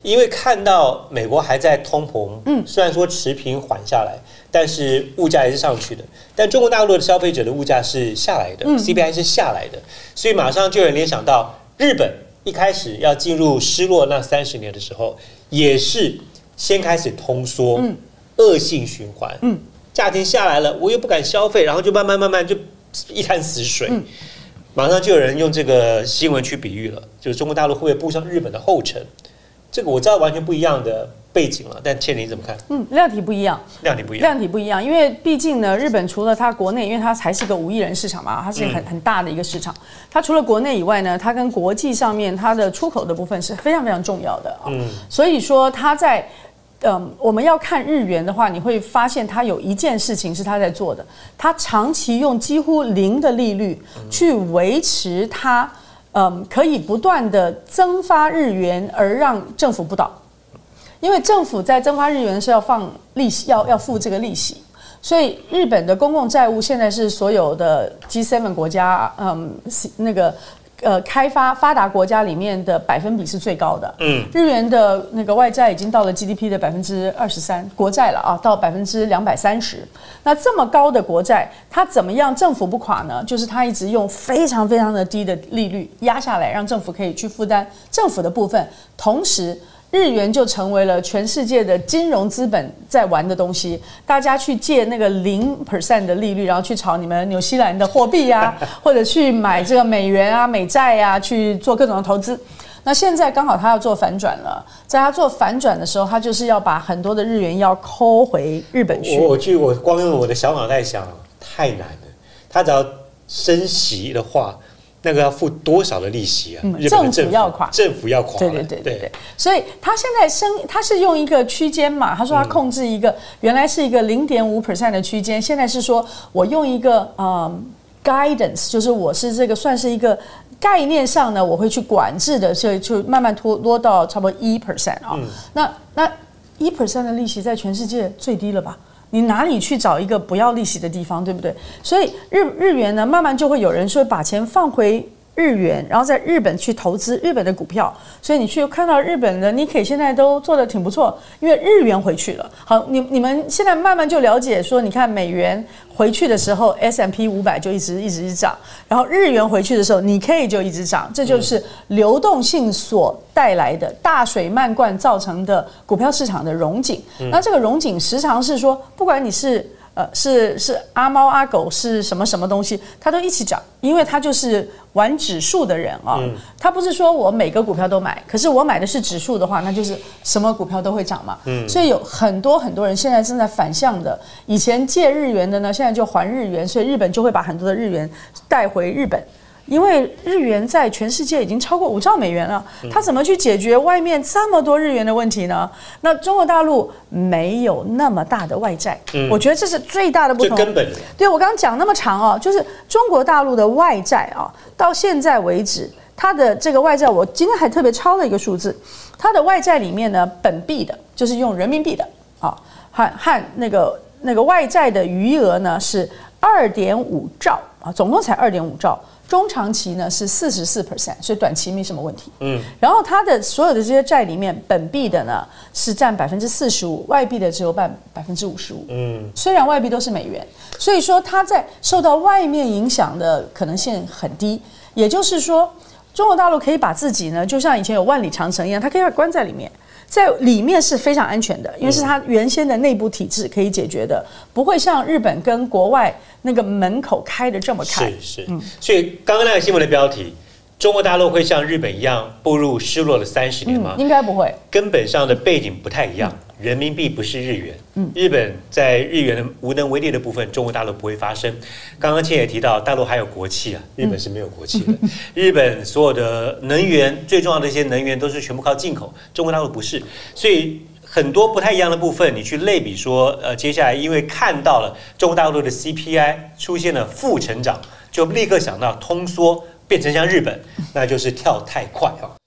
因为看到美国还在通膨，虽然说持平缓下来，但是物价还是上去的。但中国大陆的消费者的物价是下来的，CPI 是下来的，所以马上就有人联想到日本一开始要进入失落那30年的时候，也是先开始通缩，恶性循环，价钱下来了，我又不敢消费，然后就慢慢就一潭死水。马上就有人用这个新闻去比喻了，就是中国大陆会不会步上日本的后尘？这个我知道完全不一样的背景了，但倩玲怎么看？ 量体不一样， 量体不一样， 量体不一样，因为毕竟呢，日本除了它国内，因为它还是个5亿人市场嘛，它是很大的一个市场。它除了国内以外呢，它跟国际上面它的出口的部分是非常非常重要的啊。所以说它在我们要看日元的话，你会发现它有一件事情是它在做的，它长期用几乎0的利率去维持它可以不断的增发日元，而让政府不倒。因为政府在增发日元是要放利息，要付这个利息，所以日本的公共债务现在是所有的 G7 国家发达国家里面的百分比是最高的。日元的那个外债已经到了 GDP 的23%，国债了啊，到230%。那这么高的国债，它怎么样政府不垮呢？就是它一直用非常非常的低的利率压下来，让政府可以去负担政府的部分，同时日元就成为了全世界的金融资本在玩的东西，大家去借那个0% 的利率，然后去炒你们纽西兰的货币啊，或者去买这个美元啊、美债啊，去做各种的投资。那现在刚好他要做反转了，在他做反转的时候，他就是要把很多的日元要抠回日本去。 我光用我的小脑袋想，太难了。他只要升息的话，那个要付多少的利息啊？ 政府要垮， 政府要垮。 对。所以他现在他是用一个区间嘛，他说他控制一个原来是一个0.5% 的区间，现在是说我用一个guidance， 就是我是这个算是一个概念上呢，我会去管制的，所以就慢慢落到差不多1% 啊。那1% 的利息在全世界最低了吧？你哪里去找一个不要利息的地方，对不对？所以日元呢，慢慢就会有人说把钱放回日元，然后在日本去投资日本的股票。所以你去看到日本的 Nikkei 现在都做得挺不错，因为日元回去了。好，你们现在慢慢就了解说，你看美元回去的时候 S&P 500就一直涨，然后日元回去的时候Nikkei 就一直涨，这就是流动性所带来的大水漫灌造成的股票市场的荣景。那这个荣景时常是说，不管你是阿猫阿狗是什么东西，它都一起涨，因为它就是玩指数的人啊。它不是说我每个股票都买，可是我买的是指数的话，那就是什么股票都会涨嘛。所以有很多人现在正在反向的，以前借日元的呢，现在就还日元，所以日本就会把很多的日元带回日本。因为日元在全世界已经超过5兆美元了，它怎么去解决外面这么多日元的问题呢？那中国大陆没有那么大的外债，我觉得这是最大的不同。 最根本的。 对，我刚刚讲那么长哦，就是中国大陆的外债啊，到现在为止，它的这个外债，我今天还特别抄了一个数字，它的外债里面呢，本币的，就是用人民币的啊，和那个外债的余额呢是2.5兆啊，总共才2.5兆。中长期呢是44%，所以短期没什么问题。然后它的所有的这些债里面，本币的呢是占45%，外币的只有55%。虽然外币都是美元，所以说它在受到外面影响的可能性很低。也就是说，中国大陆可以把自己呢，就像以前有万里长城一样，它可以把关在里面。在里面是非常安全的，因为是它原先的内部体制可以解决的，不会像日本跟国外那个门口开的这么开。 是，所以刚刚那个新闻的标题，中国大陆会像日本一样步入失落的30年吗？ 应该不会， 根本上的背景不太一样。人民币不是日元，日本在日元的无能为力的部分，中国大陆不会发生。刚刚倩也提到，大陆还有国企啊，日本是没有国企的。日本所有的能源，最重要的一些能源都是全部靠进口，中国大陆不是，所以很多不太一样的部分，你去类比说，接下来因为看到了中国大陆的 CPI 出现了负成长，就立刻想到通缩变成像日本，那就是跳太快啊。